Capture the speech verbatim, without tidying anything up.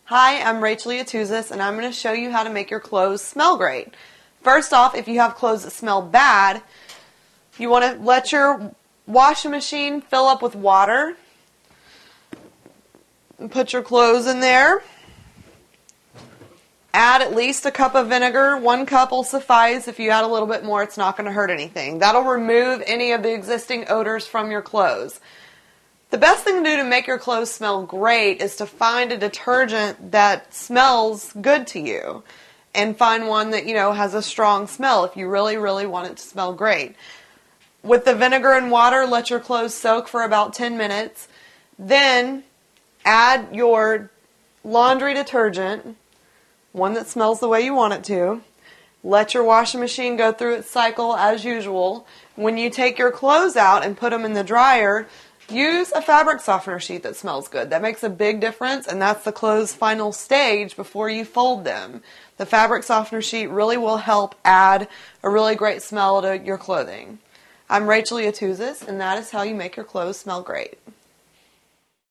Hi, I'm Rachel Yatuzis, and I'm going to show you how to make your clothes smell great. First off, if you have clothes that smell bad, you want to let your washing machine fill up with water. And put your clothes in there. Add at least a cup of vinegar. One cup will suffice. If you add a little bit more, it's not going to hurt anything. That'll remove any of the existing odors from your clothes. The best thing to do to make your clothes smell great is to find a detergent that smells good to you. And find one that, you know, has a strong smell if you really, really want it to smell great. With the vinegar and water, let your clothes soak for about ten minutes. Then add your laundry detergent, one that smells the way you want it to. Let your washing machine go through its cycle as usual. When you take your clothes out and put them in the dryer, use a fabric softener sheet that smells good. That makes a big difference, and that's the clothes' final stage before you fold them. The fabric softener sheet really will help add a really great smell to your clothing. I'm Rachel Yatuzis, and that is how you make your clothes smell great.